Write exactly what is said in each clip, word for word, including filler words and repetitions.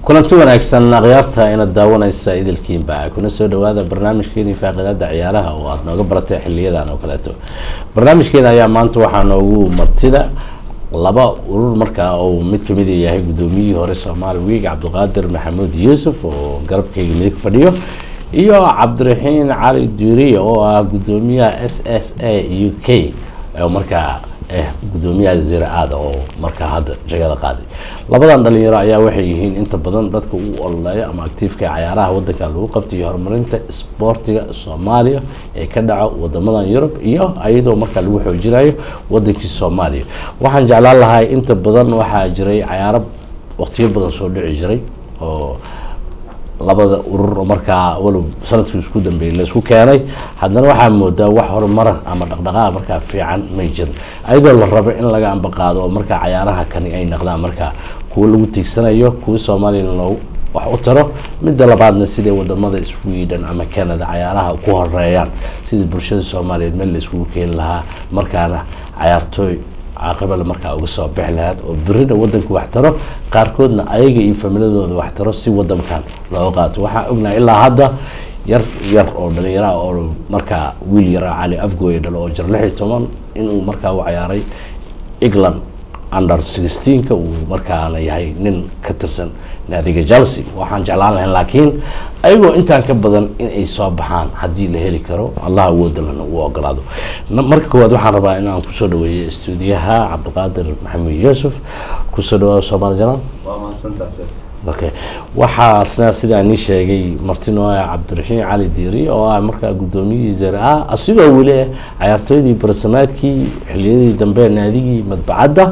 kulanti wanaagsan akhyaarta inaad daawanaysa idilkiinba kuna soo dhawaada barnaamijkeeni faaqidada ciyaaraha oo aad nooga baratay xiliyadan oo kaleeto. barnaamijkeena ayaa maanta waxaa noogu martida laba urur markaa oo mid kamid yahay gudoomiyihii hore Soomaali Week Cabdiqaadir Maxamuud Yuusuf oo garabkayga midig fadhiyo iyo Cabdiraxiin Cali Diiri oo ah gudoomiyaha S S A U K oo markaa eh gudoomiyaha ziraacada oo markaa hadda jagada qaaday. labadan dhalinyaro ayaa waxay yihiin inta badan dadka u ololaya ama active-ka ciyaaraha wadanka lagu qabtay horumarinta sportiga Soomaaliya ee ka dhaca wadamadan Europe iyo ayadoo markaa lagu xoojinayo wadankii Soomaaliya. waxaan jeclaan lahaa inta badan waxaa jiray ciyaaro waqtiyo badan soo dhici jiray oo labada urur markaa walow sanadkii isku dambeeyay la isku keenay haddana waxaa moodaa wax horumar ama dhaqdhaqaaq markaa fiican ma jiro ayadoo la rabo in laga amba qaado markaa ciyaaraha kani ay noqdaan markaa kuwa lagu tiigsanayo kuwa Soomaaliya loo wax u taro midda labaadna sidii wadamada Sweden ama Canada ciyaaraha ku horeeyaan sidii bulshada Soomaaliyeed meel la isku keen lahaa markaana ciyaartooy عاقبة مركا أو قصة بحلات وبرنا ودن كوحترة قاركودنا أيجي يفهمنا ذو وحترة سي ودن كان لوقات وح قلنا إلا هذا ير ير أو دليرا أو مركا ويل يرى على أفجوي دلو جر لحي تمام إنه مركا وعياري إغلان أندر ستاشر كو مركا على يهاي نين كترسن نادي جالسي وحن جعلانه لكن أيوة أنت كبدن إن أي صباحان حدي لهلي كرو الله ود لنا وقراده مركز كواد وحنا ربع إن كسودو استوديوها عبدالقادر محمد يوسف كسودو صباح الجلال وما سنتاسف أوكي وحا أصلا سيدا نيشة جي مرتينو عبد الرحيم علي ديري أو مركز قدومي زرعة أصيغا ولا عيارتوي دي برسمات كي حليدي دنبال نادي متبعدة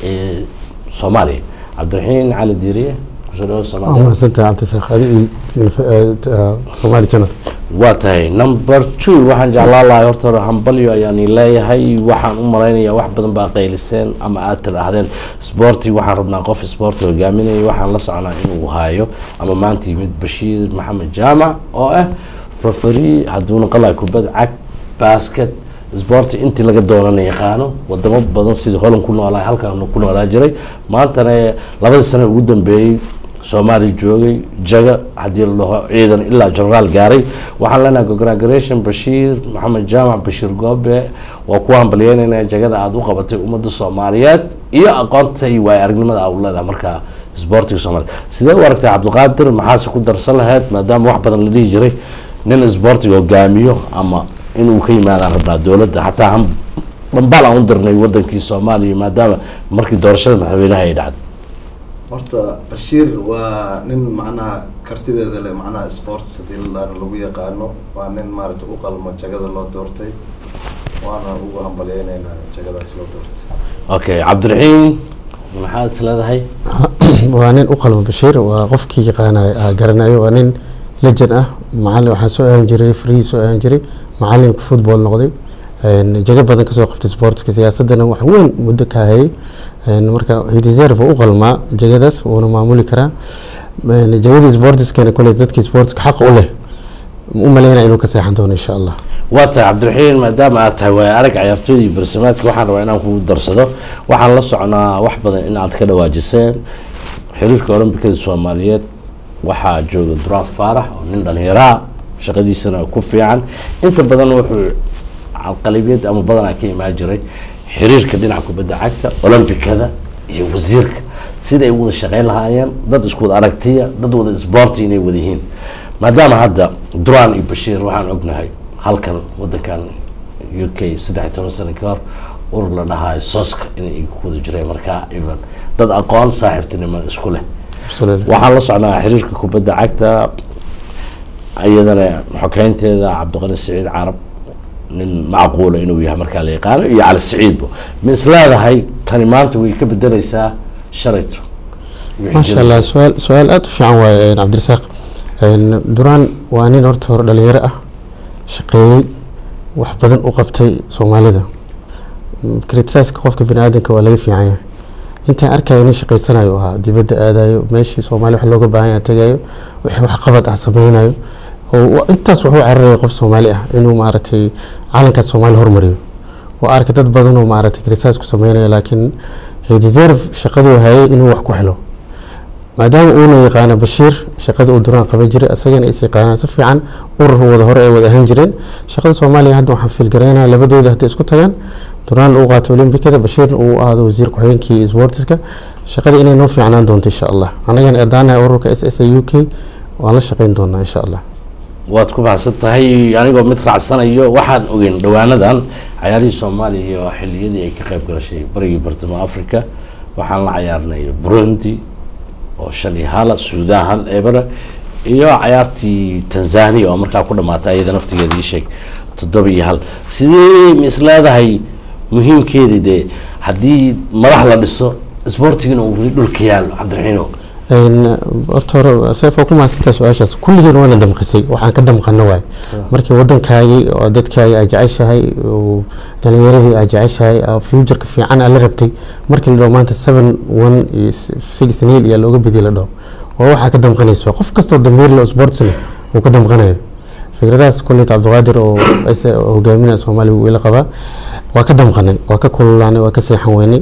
صومالي عبد الرحيم علي ديري ما سنت عبد السخ هذه Soomaali channel waatay number two waxaan jeclaan lahaa horta hambalyo ayaan leeyahay waxaan u mareynayaa wax badan baa qayliseen ama aad tirahdeen sporti waxaan rabnaa qof sport hogaaminaya waxaan la soconaa inuu haayo ama maanta yimid Bashiir Maxamed Jaamac oo ah referee haduuna qalay kubad cag basket sport intii laga dooranay yaqaano wadamo badan sidii Holland ku noolaa halkaan ku noolaa jiray maantana labada sano ugu dambeeyay Soomaali joogay jaga hadii loo ciidan ilaa general gaaray waxaan leenahay congratulation Bashiir Maxamed Jaamac Bashiir Goobe waa ku hambalyeynayna jagada aad u qabatay ummadda Soomaaliyeed iyo aqoonta iyo waay aragnimada aad u leedahay marka sportiga Soomaaliya sidee u aragtay Cabdiqaadir maxaa ku darsan lahayd maadaama wax badan la dhigi jiray nin sportiga hogaamiyo ama inuu ka yimaado rabnaa dawladda hatta ham dhanbal aan u dirnay wadankii Soomaaliya maadaama markii doorashada madaxweynaha ay dhacday horta Bashiir waa nin macnaha kartideeda leh macnaha sports hadii lagu yaqaano waa nin maaragtay u qalmo jagada loo doortay waana ugu hambalyeynayna jagadaas loo doortay okay Cabdiraxiim maxaa isleedahay waa nin u qalmo Bashiir waa qofkii yaqaanay garanayo waa nin legend ah macallin waxa soo aan jiray free soo aan jiray macallin football noqday jaga badan ka soo qaftay sportska siyaasadana wax weyn muddo ka hayay marka deserve u qalma jagadaas oo maamuli kara jagada sportska kale dadka sportska xaq u leh u maleynaa inuu ka seexan doono insha Allah waata Cabdiraxiim maadaama aad tahay way arag ciyaartooyda barnaamijka waxaan rabaa inaan ku darsado waxaan la soconaa wax badan in aad ka dhawaajiseen xiriirka Olombikada Soomaaliyeed waxaa jooga Duraan Faarax oo nin dhalinyaro shaqadiisana ku fiican inta badan wuxuu qalbiyad ama badan ka imaan jiray xiriirka dhinaca kubadda cagta Olombikada iyo wasiirka sida ay wada shaqeyn lahaayeen dad isku aragtiya dad wada sport inay wada yihiin maadaama hadda Duraan iyo Bashiir waxaan ognahay halkan wadankan U K saddex iyo toban sano ka hor urur la dhahay Soska inay ku wada jireen markaa even dad aqoon saaxiibtinimo isku leh waxaan la soconaa xiriirka kubadda cagta ayadana xogeynteeda Cabdiqani Saciid Carab nin macquul inuu yahay marka la yaqaan iyo Cali Saciid bo mislaadahay tani maanta way ka bedelaysaa sharayto ma sha Allah su'aal su'aal aad fiican waay Cabdirasaaq Duraan waa nin horta hor dhalinyaro ah shaqeeyay wax badan u qabtay Soomaalida kritisaaska qofka bini'aadamka waa laga fiican yahay inta arkay inuu shaqeysanayo aha dibadda aadayo meeshii Soomaali wax looga baahan yahay tagayo wixii wax qabad ah sameeynayo oo intaas wuxuu carray qof Soomaali ah inuu maartay calanka Soomaali hormariyo oo arkay dad badan oo maartay krisaas ku sameeyay laakiin he deserve shaqadu hayay inuu wax ku helo maadaama uuna yaqaano Bashiir shaqada uu Duraan qaban jiray asagana is yaqaanaan si fiican urur wada hore ay wada ahaan jireen shaqada Soomaaliya hadda waxaan fil gareynayaa labadooda hadda isku tagaan Duraan uu qaato Olimbikada Bashiirna uu aado wasiir ku-xigeenkii sportska shaqada inay noo fiicnaan doonto insha Allah anagana eedaanahay ururka S S U K waan la shaqeyn doonaa insha Allah waad ku baxsan tahay anigoo mid raacsanayo waxaan ogeyn dhawaanadan ciyaarihii Soomaaliya iyo xilliyadii ay ka qayb galashay barigii bartamaha Afrika waxaan la ciyaarnay Burundi oo shan iyo hal Suudaan hal eber iyo ciyaartii Tanzania oo markaa ku dhamaatay iyada naftigeeda ii sheeg toddoba iyo hal sidee mislaadahay muhiimkeedii haddii madax la dhiso sportiga uu dhulka yaalo Cabdiraxiino een horta hore sayfa ku maasinka su'aashaas kulligeen waana damqisay waxaan ka damqano waay markii wadankaagi oo dadkaaga ay jeceshahay oo dhalinyaradii ay jeceshahay future-ka fiican la rabtay markii la maanta seven one six nil iyo looga bedelo dhaw oo waxa ka damqanayso qof kasto dambeer loo sportsna uu ka damqanayo fikradaas kulli Cabdiqaadir oo ay hogaaminaya Soomaaliya uu ila qaba waa ka damqanay waa ka kululaanay waa ka seexan weynay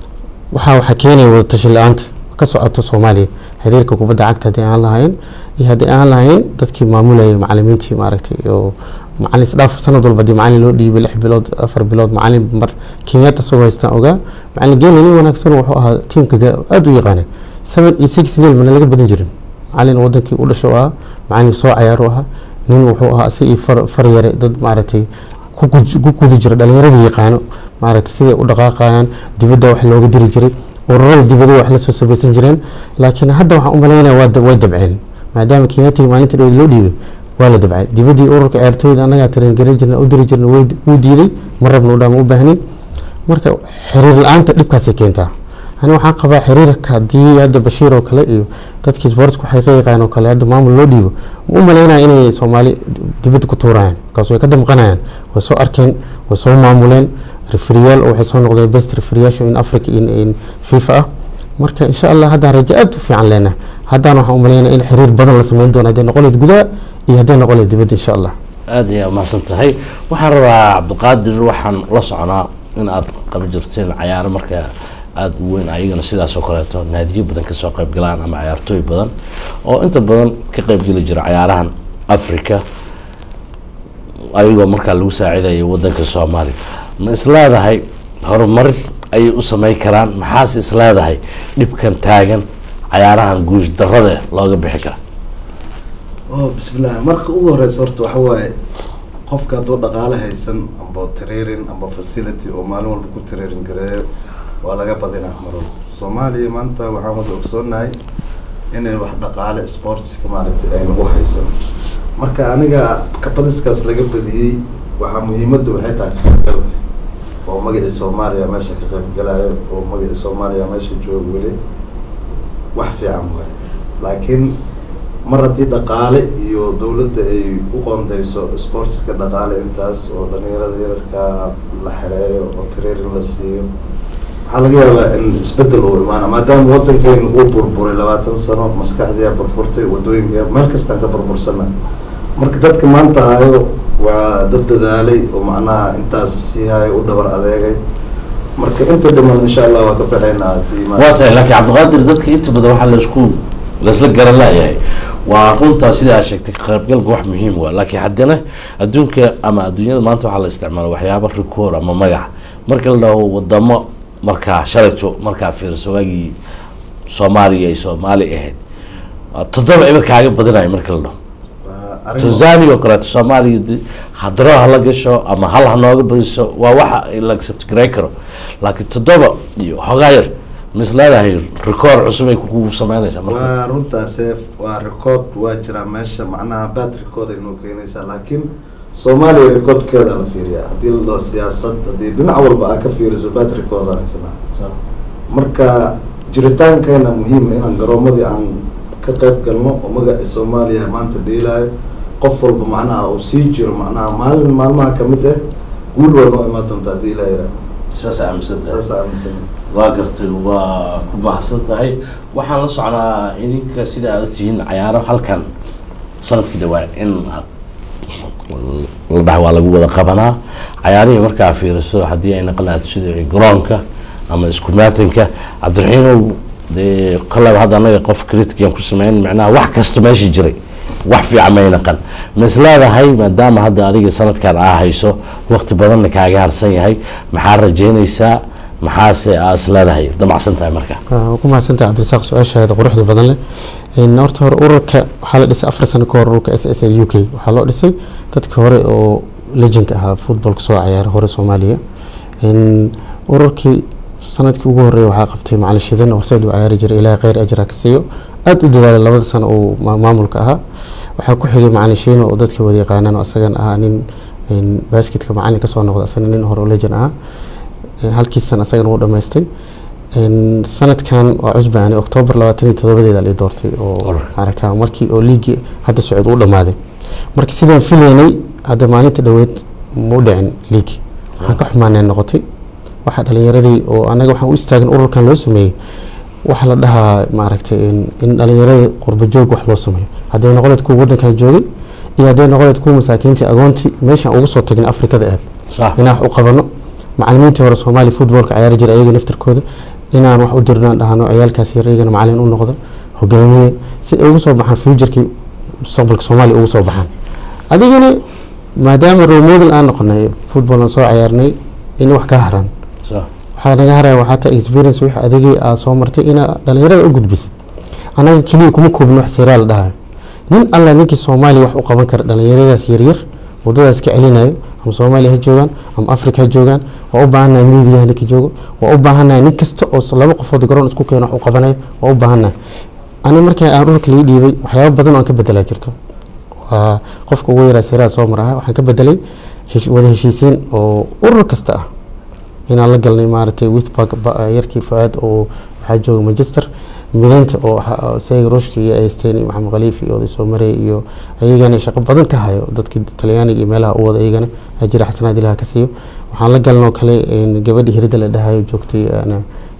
waxa waxa keenay wada tashin la'aanta ka socoto Soomaaliya xiriirka kubadda cagta hadii aan lahayn iyo hadii aan lahayn dadkii maamulayay macallimiintii maaragtay oo macallin isdhaaf sanad walba dii macallin loo dhiibay lix bilood afar bilood macallin mar Kenyatta soo haystaan ogaa macallin geelin wanaagsan wuxuu ahaa tiimka aad u yaqaanay seven iyo six nil mana laga badan jirin macallin wadankii u dhasho ah macallin soo ciyaaro ah nin wuxuu ahaa si far far yare dad maaragtay ku ku gudu jira dhalinyaradii yaqaano maaragtay sidii u dhaqaaqayaan dibadda wax looga diri jiray ururada dibadda wax la soo sabaysan jireen laakiin hadda waxaan u maleynayaa waa way dabceen maadaama Kenyatta maalinta dhow loo dhiibay waa la dabcay dibadii ururka ciyaartooyda anaga tareen gareyn jirna u diri jirna way u diiday marabna u dhaam u baahnin marka xiriir la'aanta dhibkaas ay keentaa ana waxaan qabaa xiriirka hadii hadda Bashiir oo kale iyo dadkii sportsku waxay ka yaqaan oo kale hadda maamul loo dhiibo u maleynayaa inay Soomaali dibadda ku tuurayaan kaas way ka damqanayaan way soo arkeen way soo maamuleen refereeyaal oo waxay soo noqdeen best refereeyaashu in Africa in in FIFA marka insha Allah hadda rajaad fiican leena hadda waxaan u maleynayaa in xiriir badan la sameyn doono hadii noqoleed gudaha iyo hadii noqoleed dibadda insha Allah aad iyo ma santahay waxaan rabaa Cabdiqaadir waxaan la soconaa in aad qab jirteen ciyaar marka aad weyn ayagana sidaas oo kale to naadiyo badan ka soo qayb galaan ama ciyaartooy badan oo inta badan ka qayb gali jira ciyaarahan Afrika ayagoo marka lagu saacidayo wadanka Soomaaliya ma islaadahay horumar ay u sameey karaan maxaas islaadahay dhibkan taagan ciyaarahan guush darrada looga bixi kara oo bismillaah marka ugu horeysa horta waxa waaye qofka doo dhaqaale haysan amba training amba facility oo maalin walba ku training gareeyo waa laga badinaa maro Soomaaliya maanta waxaan wada ogsoonahay inay wax dhaqaale sports kamaartay ay nagu haysan marka aniga kabadiskaas laga badiyay waxa muhiimadda waxay tahay qaybgalka oo magaca Soomaaliya meesha ka qayb galaayo oo magaca Soomaaliya meesha joogo wali wax fiican waay laakiin mar haddii dhaqaale iyo dawladda ay u qoondayso sportska dhaqaale intaas oo dhalinyarada yararka la xereeyo oo training la siiyo waxaa laga yaabaa in isbedel uu imaana maadaama wadankeenu uu burburay labaatan sano maskaxdiyaa burburtay wadooyinka meel kastaan ka burbursana marka dadka maanta hayo waa dad dadaalay oo macnaha intaas sii hayo u dhabar adeegay marka inta dhiman insha Allah waa ka baxaynaa hadii ma waa tahay laakiin Cabdiqaadir dadka inta badan waxa la isku la isla garan laayahay waa runta sida aad sheegtay qaybgalka wax muhiim ah laakiin haddana adduunka ama adduunyada maanta waxa la isticmaalaa waxyaabo record ama magac marka la dhaho wadamo marka sharayto marka fiirso waagi Soomaaliya ay Soomaali ahayd toddoba eber kaaga badanaay marka la dhaho Tanzania oo kale Soomaaliya hadro hala gasho ama hal hanooga badiso waa waxa la accept garay karo laakiin toddoba iyo xogaayar mislaadahay record cusub ay ku sameynaysaa marka waa runta safe waa record waa jira meesha macnaha bad record ay noo keenaysaa laakiin Soomaaliya record keeda la fiiriyaa hadii la siyaasad hadii dhinac walba ay ka fiiriso bad record haysanaa marka jiritaankeena muhiim ah in garoomadii aan ka qayb galno oo magaca Soomaaliya maanta dheelay qof walba macnaha oo sii jiro macnaha maalin maalmaha kamid ah guul walba ma doontaa dheelay saasa amsan saasa amsan waa gartay waa ku baxsan tahay waxaan la soconaa idinka sida aad tihiin ciyaaro halkan sanadkii dhawaan in la dhaxwaa lagu wada qabanaa ciyaarihii markaa fiiriso hadii ay naqlaad sida garoonka ama isku maatanka Cabdiraxiin dee kolleyba hadda anaga qof critican ku sameyn macnaha wax kasta meesha jiray wax fiican may naqan ma isleedahay maadaama hadda adiga sanadkan aa hayso waqti badanna kaaga harsan yahay maxaa rajeynaysaa maxaase aa isleedahay damacsan tahay marka ku mahadsantahay cabdirasaaq su-aashaada quruxda badan leh horta hore ururka waxaa la dhisay afar sano ka hor ururka s s a u k waxaa loo dhisay dadka hore oo legendka ahaa footballka soo ciyaara hore soomaaliya ururkii sanadkii ugu horeeyay waxaa qabtay macalin shidan oo horseed u ciyaari jiray ilaahay khayr ajra ka siiyo aad u dadaalay labada sano oo maamulka ahaa waxaa ku xigay macalin shiino oo dadka wada yaqaanaan oo asagan ahaa nin basketka macalin ka soo noqday asagana nin hore oo legend ahaa halkii san asagana wuu dhamaystay sanadkan waa cusba yani October labaatan iyo toddoba la doortay oo aragtaa markii oo liigi hadda socod u dhamaaday markii sidaan filaynay hadda maalinta dhaweed ma u dhicin liigi waxaan ka xumaanay noqotay waxa dhalinyaradii oo anaga waxaan u istaagin ururkan loo sameeyay waxa la dhahaa ma aragtay in dhalinyarada qurba joog wax loo sameeyo haday noqoleed ku wadanka joogay iyo haday noqoleed ku masaakiintii agoonti meesha ugu soo tagin Afrikada aad inaan wax u qabano macallimiintii hore Soomaali footballka ciyaar jiray ayaga naftirkooda inaan wax u dirnaan dhahano ciyaalkaas yareeyana macallin u noqdo hogaamiye si ay ugu soo baxaan future-kii mustaqbalka Soomaali ugu soo baxaan adigana maadaama role model aan noqonay football soo ciyaarnay in wax ka haran waxa naga haray waxa ta experience wix adigii aa soo martay ina dhalinyarada u gudbisid anaga kaliya kuma koobno wax siraal dhahay nin alla ninkii Soomaali wax u qaban kara dhalinyaradaas yar yar wadadaas ka celinayo ama Soomaali ha joogan ama Afrika ha joogan waa u baahanaa media ninka joogo waa u baahanaa nin kasta oo laba qofood garoon isku keeno wax u qabanayo waa u baahanaa ani markay aan ururka la dhiibay waxyaabo badan oo ka bedelay jirto waa qofka ugu yaraa siraal soo maraha waxaan ka bedelay wada heshiisiin oo urur kasta ah inaan la galnay maartay Withpark yarkii Faad oo waxa jooga Manchester midanta oo sayg Ruushka iyo Einstein Maxamed Khalifi oo soo maray iyo ayagana shaqo badan ka hayo dadka Talyaaniga iyo meelaha u wada ayagana ajira xasanaad ilaha ka siiyo waxaan la galnoo kale in gabadhii hirida la dhahayo joogtay ana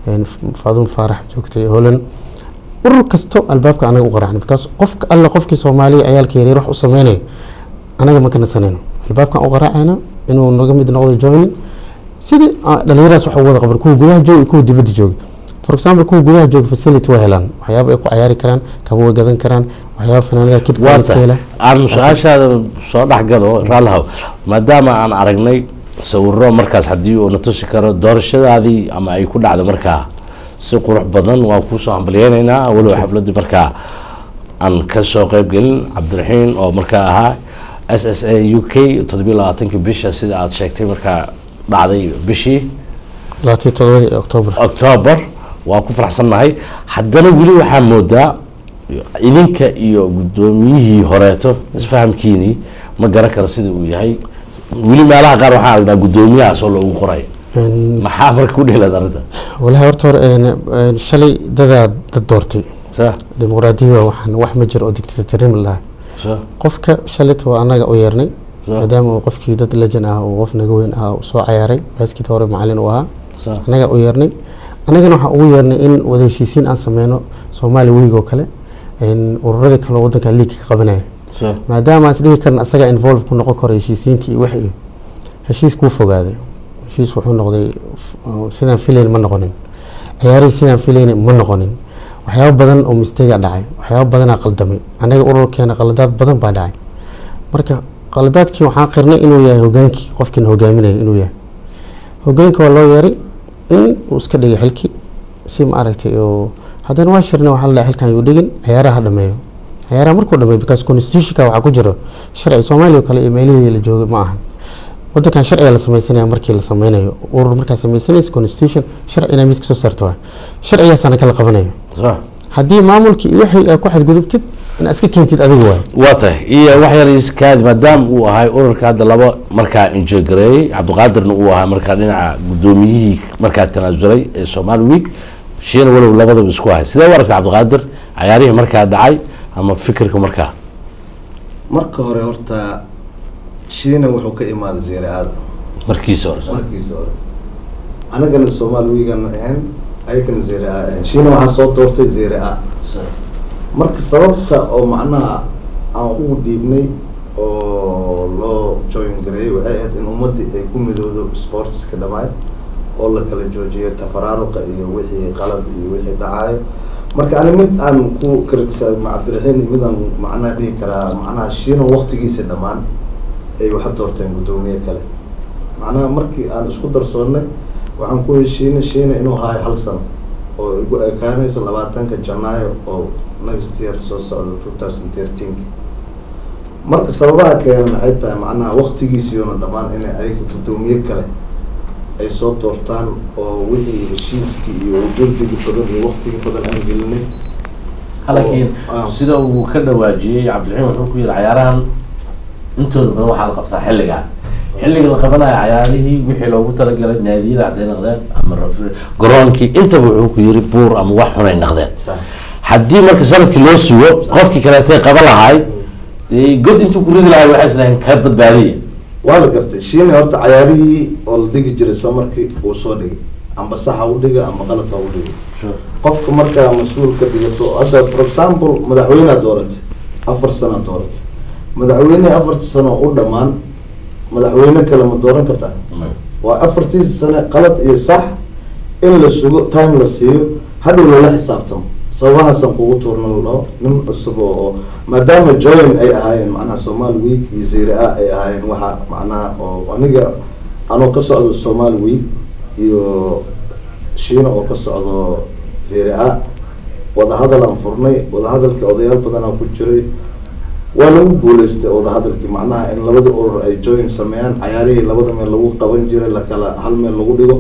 Faadun Faarax joogtay Holland urur kasto albaabka anaga u qaraxnay because qofka alla qofkii Soomaaliya ciyaalka yaryar wax u sameeyay anaga ma kana sanayno albaabka u qaraxayna inuu naga mid noqdo join sidii dhalinyaradaas wax wada qabar kuwa gudaha jooga kuwa dibadda jooga for example kuwa gudaha jooga facility waa helaan waxyaabo ay ku ciyaari karaan kaba way gadan karaan waxyaabo fanaanada kidka iskala aan su'aashaada soo dhaxgalo raalaha maadaama aan aragnay sawirro markaas hadii uu natusi karo doorashadaadii ama ay ku dhacdo markaa si qurux badan waa ku soo hambalyeynaa walow xafladii markaa aan ka soo qayb gelin Cabdiraxiin oo markaa ahaa S S A U K toddoba iyo labaatan bisha sida aad sheegtay markaa dhacday bishii labaatan iyo toddoba October October waa ku faraxsanahay haddana wili waxa moodaa idinka iyo gudoomiyihii horeeto isfahamkiini ma garan karo sida uu yahay wili meelaha qaar waxa la gudoomiyaha soo loogu qoray maxaa markuu ku dheelad arrinta walahi horta shalay dada dad doortay sa dimuqraadiga waxaan wax ma jiro oo dictatornimo la qofka shalay waa anaga u yeernay maadaama qofkii dad legend ah oo qof naga weyn ah soo ciyaaray basket hore macallin u ahaa anaga u yeernay anagana waxa ugu yeernay in wada heshiisiin aan sameeyno Soomaali weeygo kale in ururada kale wadanka league ka qabanay maadaama aan sidii kan asaga involve ku noqon karo heshiisiintii wixii heshiis ku fogaaday heshiis wuxuu noqday sidaan filayn ma noqonin ciyaari sidaan filayn ma noqonin waxyaabo badan oo mistake dhacay waxyaabo badan qaldamay anaga ururkeena qaladaad badan baa dhacay marka qaladaadkii waxaan qirnay inuu yahay hogaankii qofkii hogaaminay inuu yahay hogaanka waa loo yeeray in uu iska dhigay xilki si ma aragtay oo haddana waa shirnay waxa la xilkan uu dhigin ciyaaraha dhameeyo ciyaaraha markuu dhameeyo because constitution-ka waxa ku jiro sharci Soomaaliya kale ee meelihii la joogo ma ahan wadankan sharci la sameeyay markii la sameeyo urur marka sameeyay constitution sharcina miiska soo saarto sharcigaas ana kala qabanayo haddii maamulkii wixii ku xadgudubtid in aska keentid adiga waa waata iyo wax yar iskaad maadaama uu ahay ururka hadda laba markaa injigareey Cabdiqaadirna uu ahaa markaa dhinaca gudoomiyihii markaa tanaasulay ee Somali Week sheena walow labadaba isku ahay sidee waragta Cabdiqaadir ciyaarihii markaa dhacay ama fikirka markaa marka hore horta sheena wuxuu ka imaaday Zeeraada markiisa hore markiisa hore anagana Somali Week aan ahayn aykan Zeeraada sheena waxa soo doortay Zeeraada marka sababta oo macnaha aan ugu dhiibnay oo loo join gareey waxay ahayd in ummadii ay ku midowdo sports ka dhamaay oo la kala joojiyo tafaraaruqa iyo wixii qalad iyo wixii dhacayo marka ani mid aan ku kritisay ma Cabdiraxiin mid aan macnaha dhihi karaa macnaha shiino waqtigiisa dhamaan ay waxa doorteen gudoomiye kale macnaha markii aan isku darsoonay waxaan ku heshiinay shiino inuu haayo hal sano oo igu ekaanayso labaatanka Janaayo oo next year soo socdo twenty thirteen marka sababaha keenay maxay tahay macnaha waqtigiisa iyo dhamaan inay ay gudoomiye kale ay soo doortaan oo wixii heshiiskii iyo juhdiga badan iyo waqtiga badan aan gelinay laakiin sida uu ka dhawaajiyay Cabdiraxiin wuxuu ku yiri ciyaarahan intooda badan waxa la qabtaa xilliga xilliga la qabanayo ciyaarihii wixii loogu talagalay naadiyada haday noqdeen ama garoonkii inta wuxuu ku yiri buur ama wax xun ay noqdeen haddii marka sanadkii loo sugo qofkii kale ay qaban lahaay god intuu ku ridi lahaay waxa islaan ka badbaadiyay waa la gartay shiina horta ciyaarihii oo la dhigi jiray samarkii uu soo dhigay amba saxa u dhiga ama qalad ha u dhiga qofka markaa mas-uul ka dhigato hadda for example madaxweynaha dooratay afar sano dooratay madaxweynaha afarta sano u dhamaan madaxweyne kale ma dooran kartaa waa afartii sano qalad iyo sax in la sugo time la siiyo hadhow lala xisaabtamo sababahaasaan kugu tuurnalo nin cusub oo maadaama join ay ahaayeen macnaha Somali Week iyo Serie A ay ahaayeen waxa macnaha oo aniga anoo ka socdo Somali Week iyo shiina oo ka socdo Serie A wada hadal aan furnay wada hadalka odayaal badan oo ku jiray waa lagu guuleystay wada hadalkii macnaha in labada urur ay join sameeyaan ciyaarihii labada meel lagu qaban jiray la kala hal meel lagu dhigo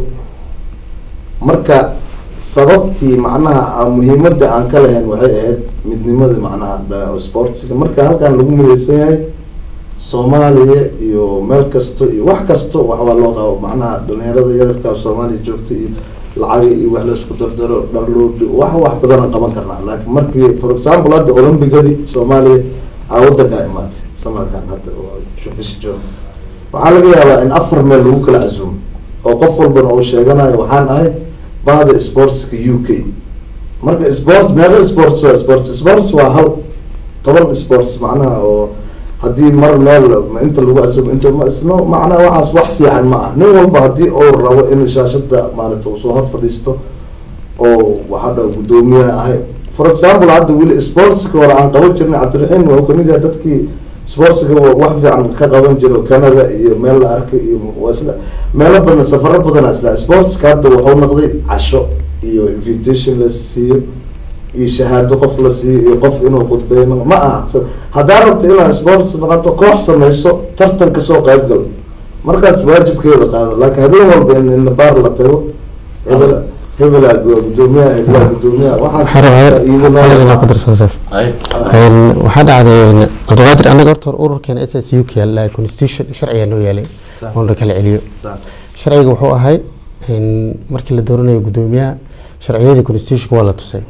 marka sababtii macnaha muhiimadda aan ka lahayn waxay ahayd midnimada macnaha sportsiga marka halkan lagu midaysan yahay Soomaaliya iyo meel kasto iyo wax kasto wax waa loo qabo macnaha dhalinyarada yararka Soomaaliya joogta iyo lacag iyo wax la isku dardaro dharlood wax wax badan qaban karnaa laakiin markii for example hadda Olympic-adi Soomaaliya awooda ka imaatay samarkan hadda shubis joog waxaa laga yaabaa in afar meel lagu kala casuumo oo qof walba oo sheeganayo waxaan ahay baada sportska U K marka sport mega sports waa sports sports waa hal toban sports macnaha oo haddii mar meel inta lagu casuumo inta ma isno macnaha waxaas wax fiican ma ah nin walba haddii uu rabo in shaashada maalinta uu soo hor fadhiisto oo waxa dhow gudoomiyaha ahay for example hadda wili sportska hore aan qaban jirnay Cabdiraxiin wuxuu kamid yahay dadkii sportska wax fiican ka qaban jiray Canada iyo meel la arkay iyo wasla meel badan safar badan asla sportska hadda wuxuu noqday casho iyo invitation la siiyo iyo shahaado qof la siiyo iyo qof inuu qodbeeyno ma aha hadaa rabto inaad sports noqoto koox sameyso tartan ka soo qayb gal markaas waajibkeeda qaado laakiin habeen walba in baar la tago hebel hebel gudoomiyaha hebel gudoomiyaha waxa iyadoo qadar saasaf een waxa dhacday Abdulqaadir anaga horta ururkan S S U K la constitution sharciga noo yaalay oo la kala celiyo sharciga wuxuu ahay in markii la dooranayo gudoomiyaha sharciyada constitution waa la tusay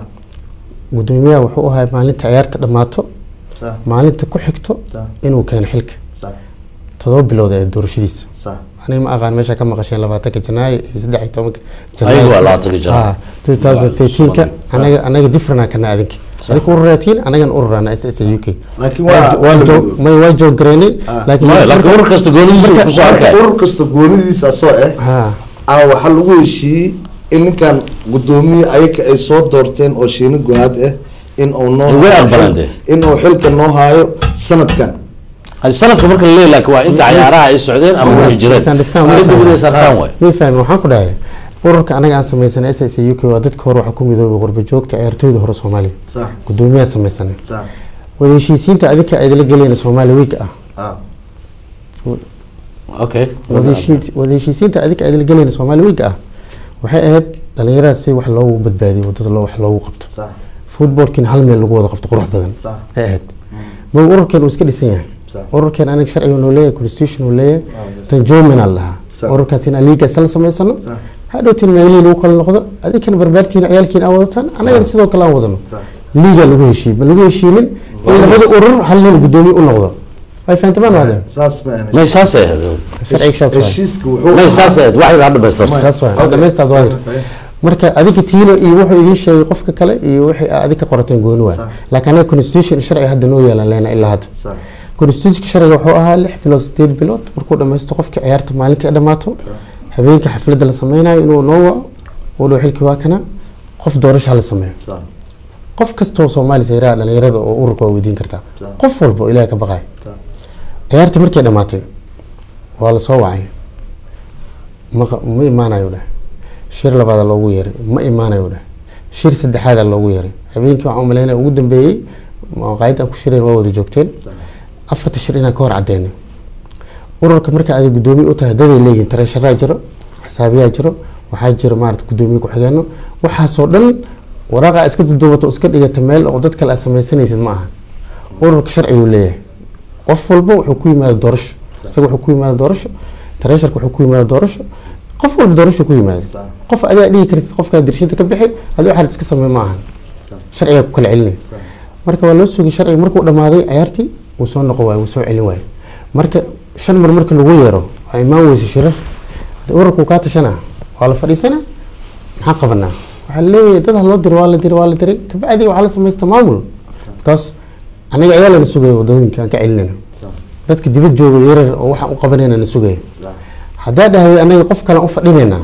gudoomiyaha wuxuu ahay maalinta ciyaarta dhamaato maalinta ku xigto inuu keeno xilka todoba bilood ee doorashadiisa أنا ما أغاني ماشى كم قشين لبعتك جناي يصدق يتومك جناي أيوة لا تك جناي آه twenty thirteen ك أنا أنا ديفرنا كنا هذيك هذيك أورتين أنا كان أورر أنا إس إس يو كي لكن واجو ما يواجه جريني لكن لكن أورر كستقولي أورر كستقولي دي ساسوء ها أو حلوه شيء إن كان قدومي أيك أي صوت دورتين أو شيء نقعد إيه إن أو نوع إن أو حل كنوع هاي سنة كان السنة كمرك الليل لك وأنت عيارها السعوديين أم الجيران مي فاهم waxaan ku dhahay ururka anaga aan sameeysan S S U K waa dadka hore waxa ku midooba qurba joogta ciyaartooyda hore Soomaaliya sax gudoomiyaha sameeysan sax wadashisiinta adika ay la galeen Soomaali week ah ah okay wadashisiinta adika ay la galeen Soomaali week ah waxay ahayd dhalinyarada si wax loogu badbaadiyo wadada loo wax loogu qabto sax footballkin hal meel lagu wada qabto qurux badan sax ahayd ma ururkan uu iska dhisan yahay ururkan anaga sharci oo leeyahay constitution oo leeyahay tan joomana laha ururkaas in liiga sal sameysano hadootin meelii lagu kala noqdo adikan barbaartiin ciyaalkiin awoodan anaga sidoo kale aan wadano liiga lagu heshiiyay ma lagu heshiinin in labada urur hal nin gudoomiye u noqdo ay faantamaan wada saas ma ana ma saasay sharci shaas heshiisku wuxuu ma saasay waxa la dhameystir saas waa dhameystir wada marka adiga tiilo iyo wuxuu idin sheegay qofka kale iyo wixii adiga qorateen gooni waa laakiin anaga constitution sharci hadda noo yeelan leena ilaa hadda constitution sharciga wuxuu ahaa lix bilood sideed bilood markuu dhameysto qofka ciyaarta maalinta dhamaato habeenka xafladda la sameynayo inuu noo waco oo loo xilki waa kana qof doorasho la sameeyo qof kastoo Soomaali sayraa dhalinyarada oo ururka waa weydiin kartaa qof walba oo Ilaahay ka baqay ciyaarta markay dhamaatay waa la soo wacay ma ma imaanayo leh shir labaad loogu yeeray ma imaanayo leh shir saddexaad loogu yeeray habeenkii waxaan umaleynaa ugu dambeeyay maqaayad aan ku shireen waa wada joogteen afarta shir inaan ka hor cadeynay ururka marka aad gudoomiye u tahay daday leeyihiin tareesharaa jiro xisaabiyaa jiro waxaa jira maarad gudoomiye ku xigeenno waxa soo dhan waraaqa iska dudubato iska dhigata meel oo dad kale sameeysanaysid ma aha ururka sharci uu leeyahay qof walba wuxuu ku yimaado doorasho isaga wuxuu ku yimaado doorasho tareesharka wuxuu ku yimaado doorasho qof walba doorasho ku yimaado qof adiga dhigi kartid qofka dirshada ka bixi adiga waxa iska sameey ma aha sharciga ku kala celinay marka waa loo sugay sharciga markuu dhamaaday ciyaartii uu soo noqo waay uu soo celin waay marka shan mar marka lagu yeero ay imaan weyso shirar ururku ka tashana waa la fadhiisana maxaa qabanaa waxa leeyahay dad loo dir waa la dir waa la diray ka bacdi waxa la sameeyay maamul because aniga ayaa la sugay wadooyinka aan ka celinayna dadka dibad jooga yarar oo waxa u qabanayna na sugay hadaa dhahay anaga qof kale u fadhinayna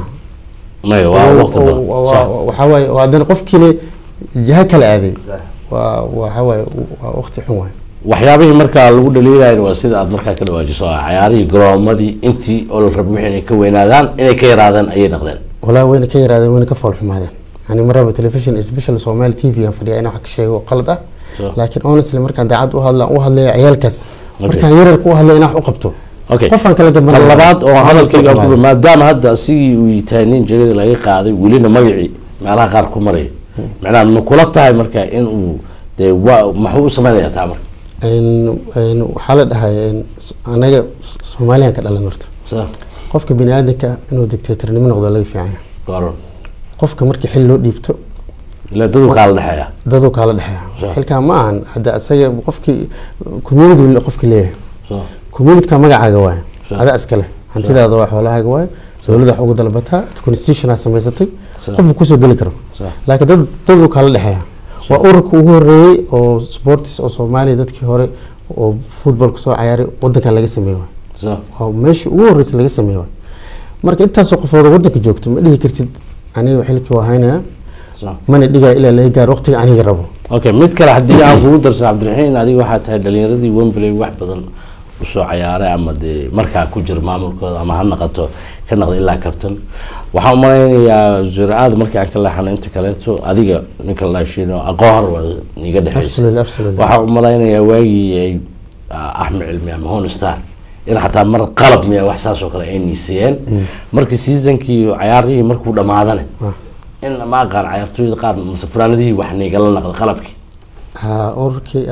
ma waa waqti waxa way waadana qofkii jaha kala aaday waa waxa way waqti xun waay waxyaabihii markaa lagu dhaliilayay waa sida aad markaa ka dhawaajiso ciyaarihii garoomadii intii oo la rabo wixii ka weynaadaan inay ka yaraadaan ayay noqdeen walaa wayna ka yaraadeen wayna ka fool xumaadeen ani maraba television especially Somali T V aan fadhiyaa inaan wax ka sheego qalad ah laakiin honestly markaan daacad u hadlaan u hadlay ciyaalkaas markaan yarar ku hadlay inaan wax u qabto qofan kala gaban labaad oo hadalkayga ku maadaama hadda asigii uu yitaanin jeedada laga qaaday welina magacii meelaha qaar ku maray macnaha ma kula tahay markaa in uu de maxuu sameeyaa taamar in in waxa la dhahay anaga Soomaaliyan ka dhalan horta qofka bini'aadamka inuu dictatornimo noqdo laga fiican yahay qofka markii xil loo dhiibto ila dadu kala dhaxaya dadu kala dhaxaya xilka ma ahan hada asaga qofkii community qofkii leeyahay community ka magacaaga waay hada askale hantidaada waa xoolahaaga waay dawladda wax ugu dalbataa constitution sameysatay qof ku soo gali karo laakiin dad dadu kala dhaxaya waa ururka ugu horeeyay oo sports oo Soomaaliya dadkii hore oo football ku soo ciyaaray wadanka laga sameeyay oo meeshii ugu horeysay laga sameeyay marka intaas oo qofooda wadanka joogto ma dhihi kartid aniga xilkii waa haynaa mana dhigaa ilaa la gaar waqtiga aniga rabo okay mid kale hadii aan kugu darso Cabdiraxiin adiga waxa tahay dhalinyaradii Wembley wax badan u soo ciyaaray ama de markaa ku jir maamulkooda ama ha noqoto ka noqdo ilaa kabtan waxa u maleynayaa jiraad markii aan ka lahayn inta kale to adiga ninka la shiino aqoon waa niga dhaxaysan waxa u maleynayaa waagii Ahmed Cilmi ama Honestar in hatta mar qalab miya wax saas oo kale ay niiseen markii seasonkii ciyaarihii markuu dhamaadana in ma qaan ciyaartooyda qaar masafraanadii wax niga la naqdo qalabkii ha urkii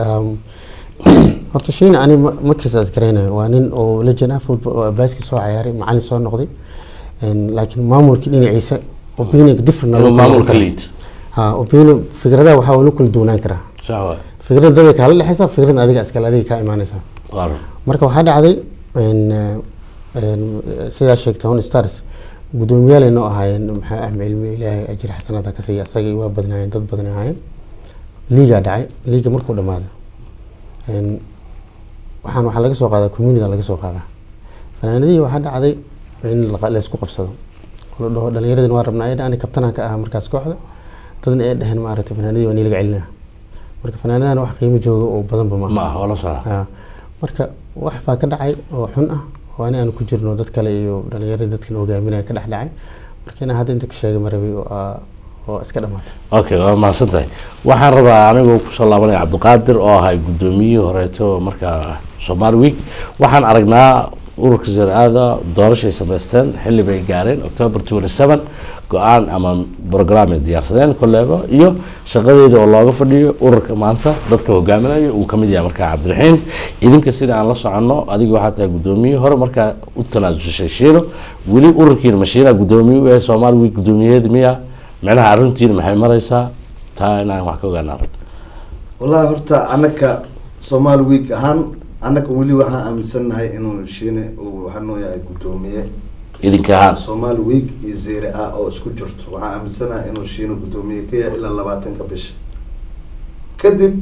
horta shayna ani ma kirsaas gareynayo waa nin oo legend ah football baaski soo ciyaaray macallin soo noqday in laakiin maamulkii dhinaciisa opinion different oo maamulka lead ha opinion fikradaha waxa uu kala duwanaan karaa sawa fikrad dadka kala dhaxaysa fikrad adiga iska adiga ka iimaanaysa marka waxa dhacday in in sida sheegtay on stars gudoomiyaal inoo ahaayeen maxaa Ahmed Cilmi Ilaahay ajir xasanada ka siiya asagii waa badnaayeen dad badan ahaayeen liiga dhacay liiga markuu dhamaado in waxaan waxa laga soo qaadaa community laga soo qaadaa fanaanadii waxa dhacday in la isku qabsado oo dhaho dhalinyarada waa rabnaa inaan kabtanka ah markaas kooxda dadna ay dhahan maaragtay fanaanadii waa nilaga celinaa marka fanaanadana wax qiimo jooga oo badan ba ma aha wala sax marka wax baa ka dhacay oo xun ah oo aan ku jirno dad kale iyo dhalinyarada dadkan hogaaminaya ka dhaxdhacay marka inaan hadda inta ka sheegay marabay oo oo iska dhamaatay okay waa maasantahay waxaan rabaa anigu ku soo laabanay Cabdiqaadir oo ahay gudoomiyihii horeeto marka Somali Week waxaan aragnaa ururka zaraada doorashay sameysteen xilli bay gaareen October twenty-seventh go'aan ama program diyaarsadeen kolleego iyo shaqadeeda oo looga fadhiyo ururka maanta dadka hogaaminaya uu kamid yahay marka Cabdiraxiin idinka sida aan la socono adiga waxa tahay gudoomiyihii hore marka u tanaasushay shiilo wali ururkiina mashiina gudoomiyuu ee Somali Week gudoomiyeed miya macnaha arrintiina maxay maraysaa taa inaan wax ka ogaanaa wallahi horta anaka Somali Week ahaan anaka wali waxa aaminsanahay inuu shiine uu waxaan yahay gudoomiye idinka ahaan Somali Week iyo Zere A oo isku jirto waxa aaminsanahay inuu shiine gudoomiye ka yahay ilaa labaatanka bisha kadib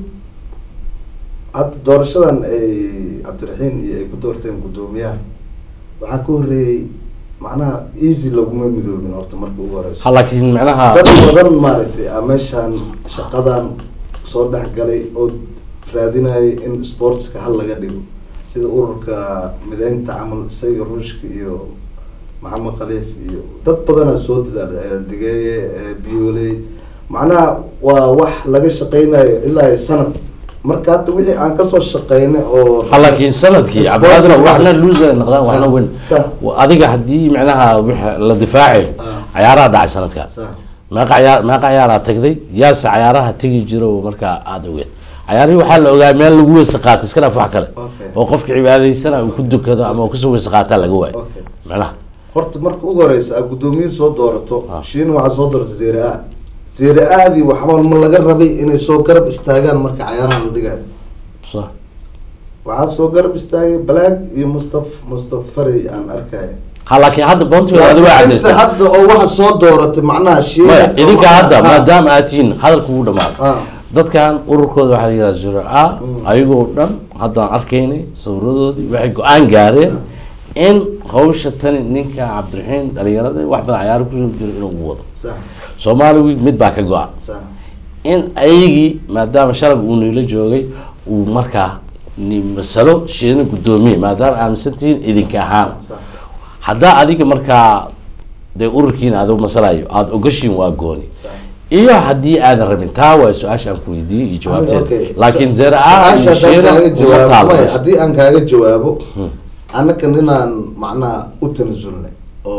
had doorashadan ay Cabdiraxiin iyo ay ku doorteen gudoomiyaha waxa ku horeeyay معناها easy لقوم مدوبين أرت مركب ورش لكن معناها بدل بدل مارتي أمشان شقدان صور حقلي أو رادينا إن سبورتس كهلا قديم سيد أورك مدين تعامل سير روشك يو محمد خليف يو تطبقنا صوت ده دقيقة بيولي معناها ووح لقى شقينا إلا سنة مركات وحي عن قصة الشقينا أو لكن سنة كي عبد القادر وحنا لوزر نقدر وحنا وين وأديك حدي معناها الدفاعي عيارها داع سنة كان ما قعيار ما قعيارها تقضي ياس عيارها تيجي جرو مركا عدوية عياري وحال وقامين لقوة سقات اسكنا فحكله وقفك عبادي سنة وكدو كذا أما وكسو سقاتها لقوة معناها horta marka ugu horeysa gudoomiye soo doorato shiin waxa soo doortay Serie A Serie A di waxa ma laga rabay inay soo garab istaagaan marka ciyaaraha la dhigayo صح waxa soo garab istaagay Black iyo Mustafa Mustafa Fari aan arkay laakiin hadda boontu wada waa cadaysan hadda oo waxa soo dooratay macnaha shiin idinka hadda maadaama aatiin hadalku uu dhamaado dadkan ururkooda waxa la yiraahdaa Serie A ayagoo dhan hadda arkaynay sawiradoodii waxay go'aan gaareen in hawsha tani ninka Cabdiraxiin dhalinyarada wax badan ciyaar ku jiro inuu wado sax Soomaaliya mid baa ka go'an sax in ayigi maadaama sharab uu nila joogay uu markaa ni masalo sheena gudoomiye maadaama aaminsantiin idinka ahaan hadda adiga markaa de ururkiina aad masalayo aad ogashin waa gooni iyo hadii aad rabin taa waa su'aashan ku weydiiyay iyo jawaabteed laakiin Serie A sheena hadii aan kaaga jawaabo أنا كنا معنا أتنزلنا أو